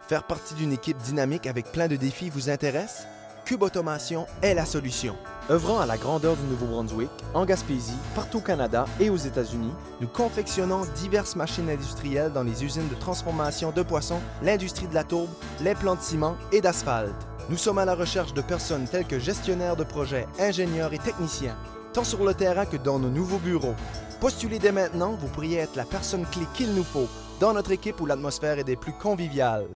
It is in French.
Faire partie d'une équipe dynamique avec plein de défis vous intéresse? Cube Automation est la solution. Œuvrant à la grandeur du Nouveau-Brunswick, en Gaspésie, partout au Canada et aux États-Unis, nous confectionnons diverses machines industrielles dans les usines de transformation de poissons, l'industrie de la tourbe, les plants de ciment et d'asphalte. Nous sommes à la recherche de personnes telles que gestionnaires de projets, ingénieurs et techniciens, tant sur le terrain que dans nos nouveaux bureaux. Postulez dès maintenant, vous pourriez être la personne clé qu'il nous faut dans notre équipe où l'atmosphère est des plus conviviales.